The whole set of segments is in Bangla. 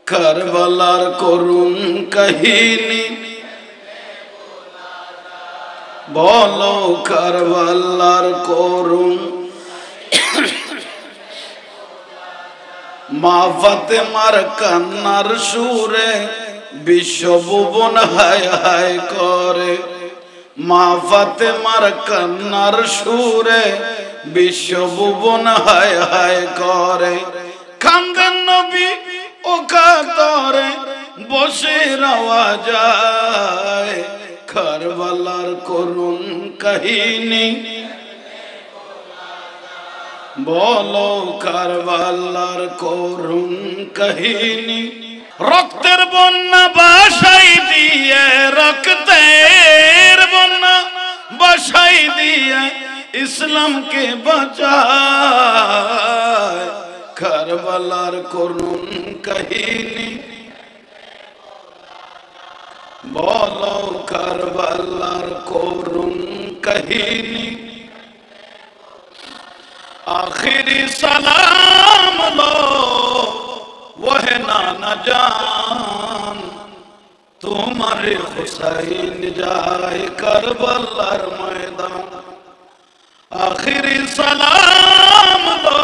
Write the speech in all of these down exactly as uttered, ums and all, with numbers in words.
কারবালার করুণ কাহিনী বলো কারবালার করুণ মা ফাতেমার কান্নার সুরে বিশ্বভুবন হায় হায় করে মা ফাতেমার কান্নার সুরে বিশ্বভুবন হায় হায় করে কান্দেন নবী ও কাতরে বসে রওয়া যায় কারবালার করুণ কাহিনী বলো কারবালার করুণ কাহিনী রক্তের বন্যা বাসাই দিয়ে রক্তের বন্যা বাসাই দিয়ে ইসলামকে বাঁচায় কারবালার করুণ কাহিনী বলো কারবালার করুণ কাহিনী आखिरी सलाम लो वह नाना जान तुम्हारे हुसैन जाए करबलार मैदान आखिरी सलाम लो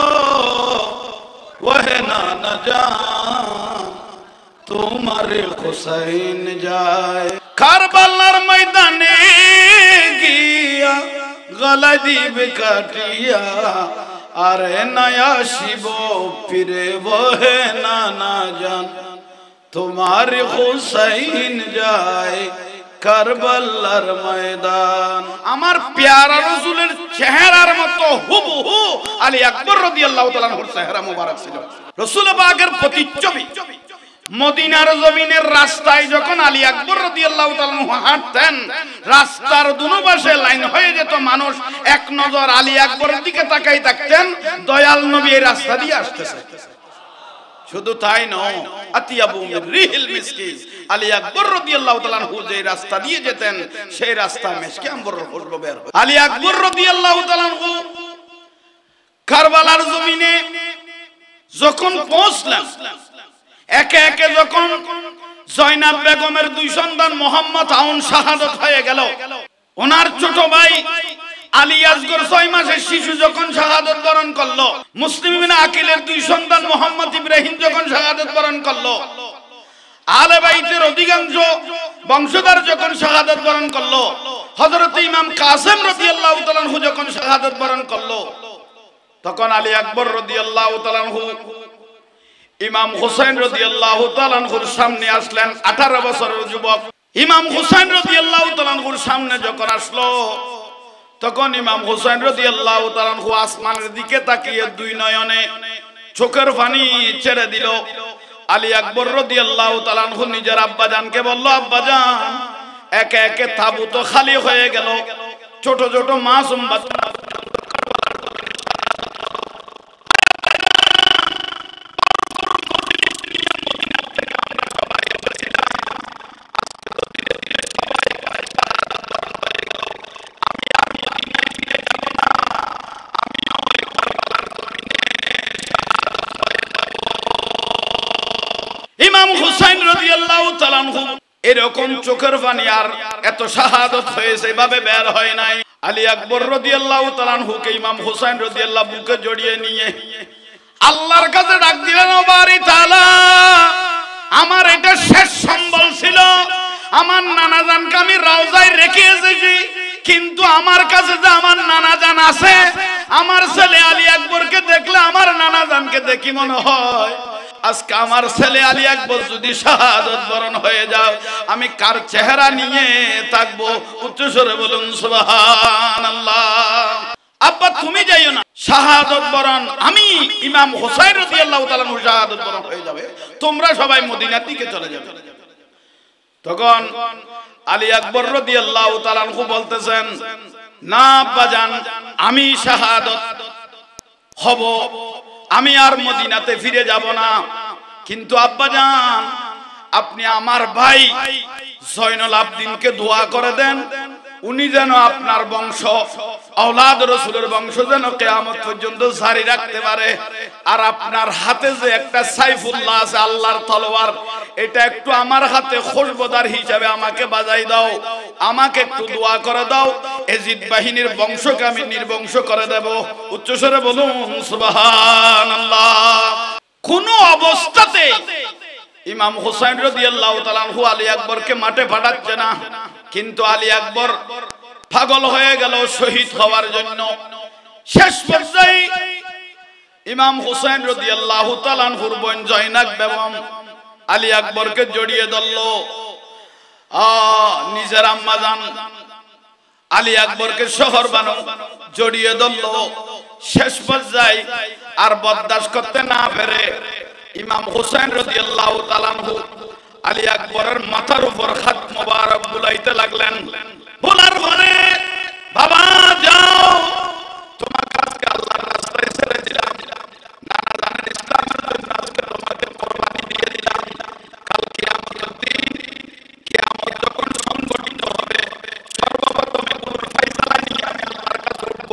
वह नाना जान तुम्हारे हुसैन जाए करबलार मैदाने गया गला दीब काटिया अरे नया शिवो फिरे वो है नाना जान तुम्हारे हुसैन जाए करबलार मैदान আমার প্যারা রাসূলের চেহারার মতো হুবহু আলী আকবর রাদিয়াল্লাহু তাআলা আনহুর চেহারা মোবারক ছিল রাসূল পাকের প্রতিচ্ছবি মদিনার জমিনের রাস্তায় যখন আলী আকবর রাদিয়াল্লাহু তাআলা আনহু হাঁটতেন রাস্তার দুনো পাশে লাইন হয়ে যেত মানুষ এক নজর আলী আকবরের দিকে তাকাই থাকতেন দয়াল নবী এই রাস্তা দিয়ে আসতেছে শুধু তাই নয় আতিয়াবু মির রিহিল মিসকি আলী আকবর রাদিয়াল্লাহু তাআলা আনহু যে রাস্তা দিয়ে যেতেন সেই রাস্তা মিসকি আম্বরের খুশবু বের হয় আলী আকবর রাদিয়াল্লাহু তাআলা আনহু কারবালার জমিনে যখন পৌঁছলেন একে একে যখন জয়নাব বেগমের দুই সন্তান মোহাম্মদ আউন শাহাদাত হয়ে গেল ওনার ছোট ভাই আলী আসগর ছয় মাসের শিশু যখন শাহাদাত বরণ করলো মুসলিম ইবনে আকিলের দুই সন্তান মোহাম্মদ ইব্রাহিম যখন শাহাদাত বরণ করলো আলে বাইতের অধিকাংশ বংশধর যখন শাহাদাত বরণ করলো হযরত ইমাম কাসেম রাদিয়াল্লাহু তাআলা আনহু যখন শাহাদাত বরণ করলো তখন আলী আকবর রাদিয়াল্লাহু তাআলা আনহু ইমাম হুসাইন রাদিয়াল্লাহু তাআলা আনহুর সামনে আসলেন আঠারো বছরের যুবক ইমাম হুসাইন রাদিয়াল্লাহু তাআলা আনহুর সামনে যখন আসলো তখন ইমাম হুসাইন রাদিয়াল্লাহু তাআলা আনহু আসমানের দিকে তাকিয়ে দুই নয়নে চোখের পানি ছেড়ে দিল আলী আকবর রাদিয়াল্লাহু তাআলা আনহু নিজের আব্বাজানকে বলল আব্বাজান একে একে তাবুত খালি হয়ে গেল ছোট ছোট মাসুম বাচ্চা এরকম চোখের পানি আর এত শাহাদাত হয়েছে এভাবে বের হয় নাই আলী আকবর রাদিয়াল্লাহু তাআলা আনহুকে ইমাম হুসাইন রাদিয়াল্লাহু বুকে জড়িয়ে নিয়ে আল্লাহর কাছে ডাক দিলেন ও বারি তাআলা আমার এটা শেষ সম্বল ছিল আমার নানা জানকে আমি রওজায় রেখে এসেছি কিন্তু আমার কাছে যে আমার নানা জান আছে আমার ছেলে আলী আকবরকে দেখলে আমার নানা জানকে দেখি মনে হয় আজকে আমার ছেলে আলী আকবর যদি শাহাদাত বরণ হয়ে যাও আমি কার চেহারা নিয়ে থাকবো উচ্চস্বরে বলুন সুবহানাল্লাহ আব্বা তুমি যাইও না শাহাদাত বরণ আমি ইমাম হুসাইন রাদিয়াল্লাহু তাআলা আনহু শাহাদাত বরণ হয়ে যাবে তোমরা সবাই মদিনার দিকে চলে যাবে তখন আলী আকবর রাদিয়াল্লাহু তাআলা আনহু বলতেছেন না আব্বাজান আমি শাহাদাত হব আমি আর মদিনাতে ফিরে যাব না কিন্তু আব্বাজান আপনি আমার ভাই জয়নুল আবদিনকে দোয়া করে দেন উনি যেন আপনার বংশ औलाद रसूलेर बंश जेन कियामत पर्यन्त जारी राखते पारे। আর আপনার হাতে যে একটা সাইফুল্লাহ আছে আল্লাহর তলোয়ার, এটা একটু আমার হাতে খুশবুদার হিসাবে আমাকে বাজাই দাও, আমাকে একটু দোয়া করে দাও, এজিদ বাহিনীর বংশকে আমি নির্বংশ করে দেব। উচ্চস্বরে বলুন সুবহানাল্লাহ। কোন অবস্থাতে ইমাম হুসাইন রাদিয়াল্লাহু তাআলা আনহু আলী আকবরকে মাঠে পাঠাচ্ছে না, কিন্তু আলী আকবর পাগল হয়ে গেল শহীদ হওয়ার জন্য। শেষ পর্যায়ে ইমাম হুসাইন রাদিয়াল্লাহু তাআলা আনহুর বোন জয়নাব বেগম আলী আকবরকে জড়িয়ে ধরল। আ নিজের আম্মা জান আলী আকবরকে শহর বানো জড়িয়ে ধরল। শেষ পর্যায়ে আর বরদাস্ত করতে না পেরে ইমাম হুসাইন রাদিয়াল্লাহু তাআলা আনহু আলী আকবরের মাথার উপর হাত মোবারক বুলাইতে লাগলেন। বলার পরে বাবা যাও, তোমার কাছে আল্লাহর রাস্তায় ছেড়ে দিলাম, নানা জানেন ইসলামের জন্য আজকে তোমাকে কোরবানি দিয়ে দিলাম। কাল কিয়ামতের দিন কিয়ামত যখন সংগঠিত হবে, সর্বপ্রথম কোন ফয়সালা নিয়ে আমি আল্লাহর কাছে উঠব।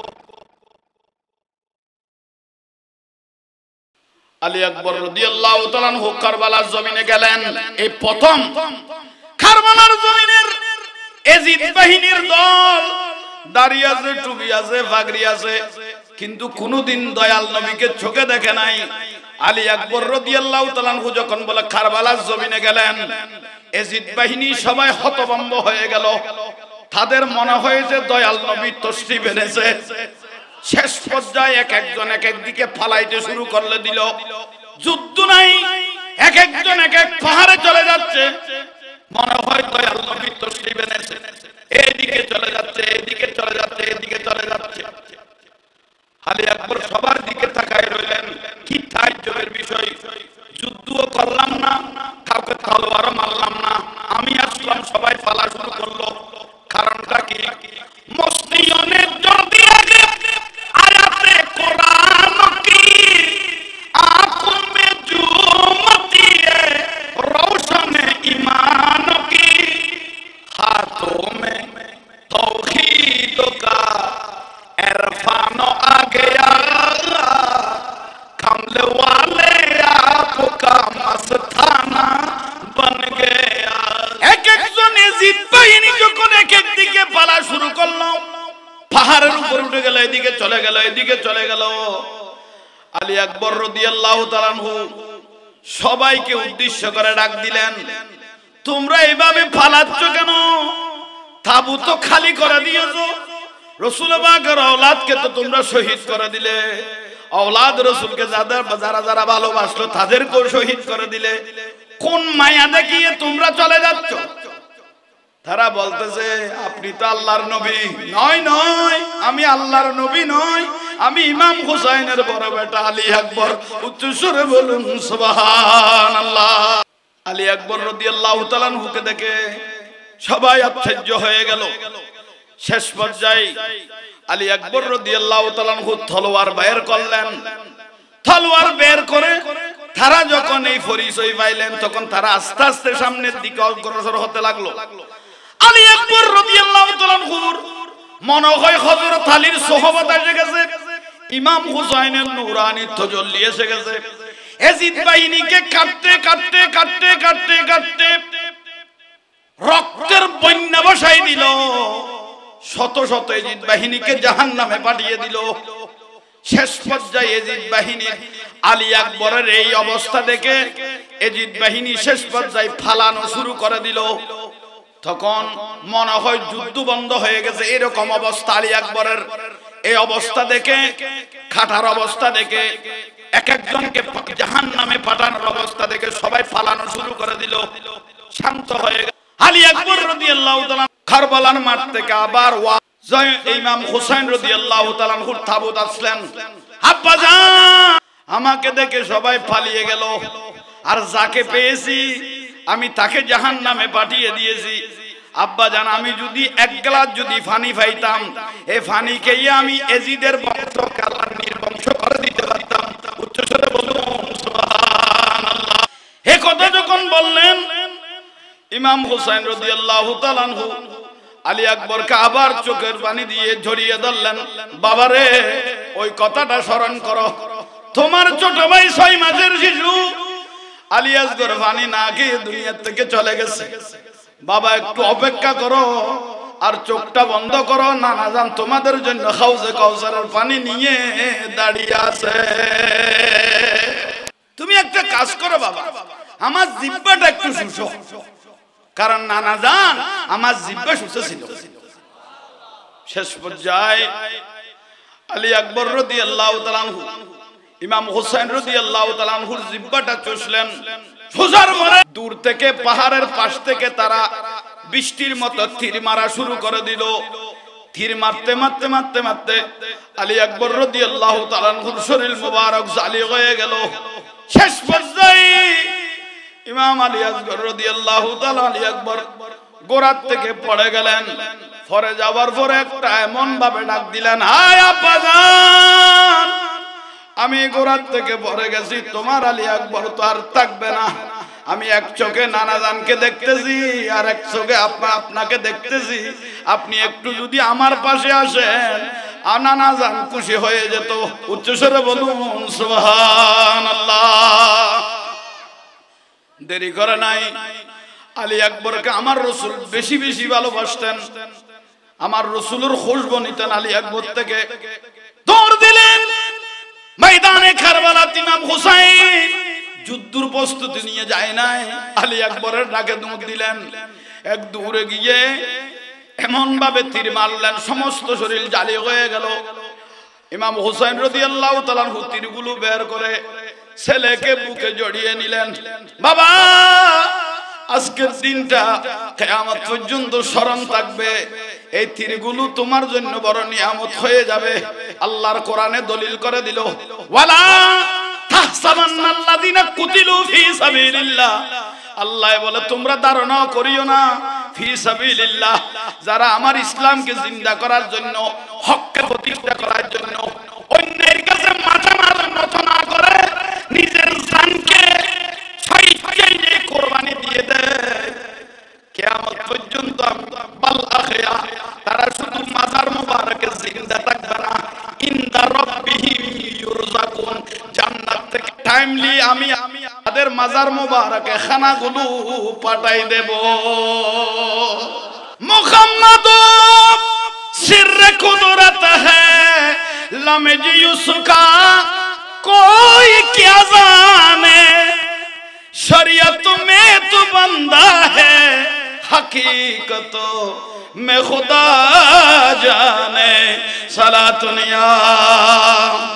আলী আকবর রাদিয়াল্লাহু তাআলা আনহু কারবালার জমিনে গেলেন। এই প্রথম কারবালার জমিনের এজিদ বাহিনীর দল দাঁড়িয়ে আছে, টুপি আছে, পাগড়ি আছে, কিন্তু কোনদিন দয়াল নবীকে চোখে দেখে নাই। আলী আকবর রাদিয়াল্লাহু তাআলা আনহু যখন বলে কারবালার জমিনে গেলেন, এজিদ বাহিনী সবাই হতভম্ব হয়ে গেল। তাদের মনে হয়েছে দয়াল নবী তশরিফ এনেছে। শেষ পর্যায়ে এক একজন এক এক দিকে ফালাইতে শুরু করলে দিল। যুদ্ধ নাই, এক একজন এক এক পাহাড়ে চলে যাচ্ছে, মনে হয় দয়াল নবী তশরিফ এনেছে। এদিকে চলে যাচ্ছে, এদিকে চলে যাচ্ছে, এদিকে চলে যাচ্ছে। আলী আকবর সবার দিকে তাকায় রইলেন। কি তাজ্জুবের বিষয়, যুদ্ধও করলাম না, কাউকে তলোয়ারও মারলাম না, আমি আসলাম, সবাই পালা শুরু করলো। কারণটা কি? মসজিদের যদি আগে আয়াতে কোরআন কি आंखों में झूमती है रोशन ईमान की, हाथों में तौहीद का इरफान आ गया, कमले वाले आपका मस्ताना बन गया। एक एक জন এজিদ বাহিনী যখন এক এক দিকে পালা শুরু করলো, পাহাড়ের উপর উঠে গেল, এদিকে চলে গেল, এদিকে চলে গেল। আলী আকবর রাদিয়াল্লাহু তাআলা আনহু সবাইকে উদ্দেশ্য করে ডাক দিলেন, তোমরা এইভাবে পালাচ্ছ কেন? তাবুত তো খালি করে দিয়েছো, রাসূল পাকের ঔলাদকে তো তোমরা শহীদ করে দিলে, ঔলাদ রাসূলকে যাদের যারা যারা ভালোবাসলো তাদেরকেও শহীদ করে দিলে, কোন মায়া দেখিয়ে তোমরা চলে যাচ্ছ? তারা বলতেছে, আপনি তো আল্লাহর নবী। নয় নয়, আমি আল্লাহর নবী নয়, আমি ইমাম হুসাইনের বড় বেটা আলী আকবর। উচ্চ সুরে বলুন সুবহানাল্লাহ। আলী আকবর রাদিয়াল্লাহু তাআলা আনহুকে দেখে সবাই আশ্চর্য হয়ে গেল। শেষ পর্যায়ে আলী আকবর রাদিয়াল্লাহু তাআলা আনহু তলোয়ার বের করলেন। তলোয়ার বের করে তারা যখন এই পরিচয় পাইলেন, তখন তারা আস্তে আস্তে সামনের দিকে অগ্রসর হতে লাগলো। আলী আকবর রাদিয়াল্লাহু তাআলা আনহুর মনে হয় হযরত আলীর সোহবত এসে গেছে, ইমাম হুসাইনের নূরানি তাজাল্লি এসে গেছে। এজিদ বাহিনীকে কাটতে কাটতে কাটতে কাটতে কাটতে রক্তের বন্যা বসাই দিল। শত শত এজিদ বাহিনীকে জাহান্নামে পাঠিয়ে দিল। শেষ পর্যায়ে এজিদ বাহিনী আলী আকবরের এই অবস্থা দেখে এজিদ বাহিনী শেষ পর্যায়ে ফালানো শুরু করে দিল। তখন মনে হয় যুদ্ধ বন্ধ হয়ে গেছে, এরকম অবস্থা। আলী আকবরের এই অবস্থা দেখে, খাটার অবস্থা দেখে, এক একজনকে জাহান্নামে পাঠানোর অবস্থা দেখে সবাই ফালানো শুরু করে দিল। শান্ত হয়ে গেল। আলী আকবর রাদিয়াল্লাহু তাআলা কারবালার মাঠ থেকে আবার জয় ইমাম হুসাইন রাদিয়াল্লাহু তাআলা আনহুর তাবুত আসলেন। আব্বা জান, আমাকে দেখে সবাই পালিয়ে গেল, আর যাকে পেয়েছি আমি তাকে জাহান্নামে পাঠিয়ে দিয়েছি। আব্বা জান, আমি যদি এক গ্লাস যদি পানি পাইতাম, এই পানি খেয়ে আমি এজিদের বংশকে আল্লাহ নির্বংশ করে দিতে পারতাম। উচ্চস্বরে বলুন সুবহানাল্লাহ। এই কথা যখন বললেন, ইমাম হুসাইন রাদিয়াল্লাহু তাআলা আনহু আলী আকবরকে আবার চোখের পানি দিয়ে ঝরিয়ে ধরলেন। বাবারে, ওই কথাটা স্মরণ করো, তোমার ছোট ভাই ছয় মাসের শিশু আলী আসগর পানি না খেয়ে দুনিয়ার থেকে চলে গেছে। বাবা একটু অপেক্ষা করো আর চোখটা বন্ধ করো, নানা জান তোমাদের জন্য হাউজে কাউসারের পানি নিয়ে দাঁড়িয়ে আছে। তুমি একটা কাজ করো বাবা, আমার জিহ্বাটা একটু শুষো, কারণ নানা জান আমার জিহ্বা শুষে ছিল। শেষ পর্যায়ে আলী আকবর রাদিয়াল্লাহু তাআলা আনহু ইমাম হুসাইন রাদিয়াল্লাহু তাআলা আনহুর জিহ্বাটা চুষলেন। চুষার পরে দূর থেকে পাহাড়ের পাশ থেকে তারা বৃষ্টির মতো তীর মারা শুরু করে দিল। তীর মারতে মারতে মারতে মারতে আলী আকবর রাদিয়াল্লাহু তাআলা আনহুর শরীর মোবারক জালি হয়ে গেল। শেষ পর্যায়ে ইমাম আলী আসগর রাদিয়াল্লাহু তাআলা আলী আকবর গোড়ার থেকে পড়ে গেলেন। পরে যাওয়ার পরে একটা এমন ভাবে ডাক দিলেন, হায় আব্বাজান, আমি গোড়ার থেকে পড়ে গেছি, তোমার আলী আকবর তো আর থাকবে না। আমি এক চোখে নানা জানকে দেখতেছি আর এক চোখে আপনাকে দেখতেছি। আপনি একটু যদি আমার পাশে আসেন, নানা জান খুশি হয়ে যেত। উচ্চস্বরে বলুন সুবহানাল্লাহ। দেরি করে নাই, আলী আকবরকে আমার রাসূল বেশি বেশি ভালোবাসতেন। আমার রাসূলের খুশবু নিতেন আলী আকবর থেকে। দৌড় দিলেন ময়দানে কারবালা। ইমাম হুসাইন যুদ্ধের প্রস্তুতি নিয়ে যায় নাই, আলী আকবরের ডাকে দৌড় দিলেন। এক দূরে গিয়ে এমন ভাবে তীর মারলেন, সমস্ত শরীর জালি হয়ে গেল। ইমাম হুসাইন রাদিয়াল্লাহু তাআলা তীরগুলো বের করে ছেলেকে বুকে জড়িয়ে নিলেন। বাবা, আজকের দিনটা কিয়ামত পর্যন্ত স্মরণ থাকবে। এই তীরগুলো তোমার জন্য বড় নিয়ামত হয়ে যাবে। আল্লাহর কোরআনে দলিল করে দিল, ওয়ালা তাহসাবান্নাল্লাযিনা কুতিলু ফি সাবিলিল্লাহ। আল্লাহ বলে তোমরা ধারণা করিও না, ফি সাবিলিল্লাহ, যারা আমার ইসলামকে জিন্দা করার জন্য, হককে প্রতিষ্ঠা করার জন্য অন্যের কাছে মাথা মারার মতো না করে নিজের জানকে শহীদকে কোরবানি দিয়ে দেয়, কিয়ামত পর্যন্ত বাল আখিরা তারা শুধু মাজার মুবারকে জিন্দা থাকবে না, ইনদা রাব্বিহিম ইউরযাকুন, জান্নাত থেকে টাইমলি আমি আমি তাদের মাজার মুবারকে খানাগুলো পাঠাই দেব। মুহাম্মদ সিররে কুদরত হ্যায় লমজ ইউসুকা कोई क्या जाने, शरीयत में तो बंदा है, हकीकत में खुदा जाने। सलातुन या